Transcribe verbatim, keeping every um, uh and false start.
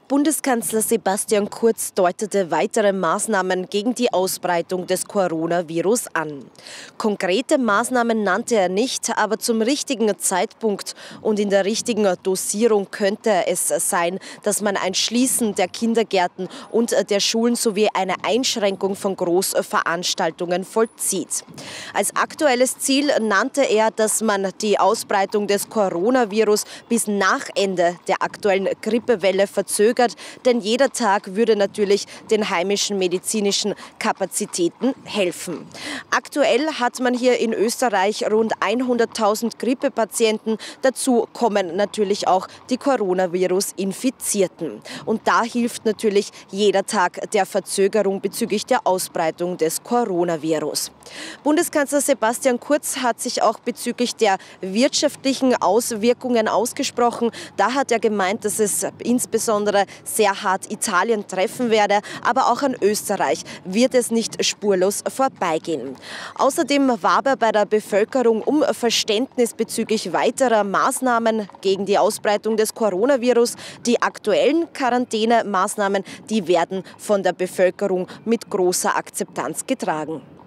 Bundeskanzler Sebastian Kurz deutete weitere Maßnahmen gegen die Ausbreitung des Coronavirus an. Konkrete Maßnahmen nannte er nicht, aber zum richtigen Zeitpunkt und in der richtigen Dosierung könnte es sein, dass man ein Schließen der Kindergärten und der Schulen sowie eine Einschränkung von Großveranstaltungen vollzieht. Als aktuelles Ziel nannte er, dass man die Ausbreitung des Coronavirus bis nach Ende der aktuellen Grippewelle verzögert, denn jeder Tag würde natürlich den heimischen medizinischen Kapazitäten helfen. Aktuell hat man hier in Österreich rund hunderttausend Grippepatienten. Dazu kommen natürlich auch die Coronavirus-Infizierten. Und da hilft natürlich jeder Tag der Verzögerung bezüglich der Ausbreitung des Coronavirus. Bundeskanzler Sebastian Kurz hat sich auch bezüglich der wirtschaftlichen Auswirkungen ausgesprochen. Da hat er gemeint, dass es insbesondere sehr hart Italien treffen werde, aber auch an Österreich wird es nicht spurlos vorbeigehen. Außerdem warb er bei der Bevölkerung um Verständnis bezüglich weiterer Maßnahmen gegen die Ausbreitung des Coronavirus. Die aktuellen Quarantänemaßnahmen, die werden von der Bevölkerung mit großer Akzeptanz getragen.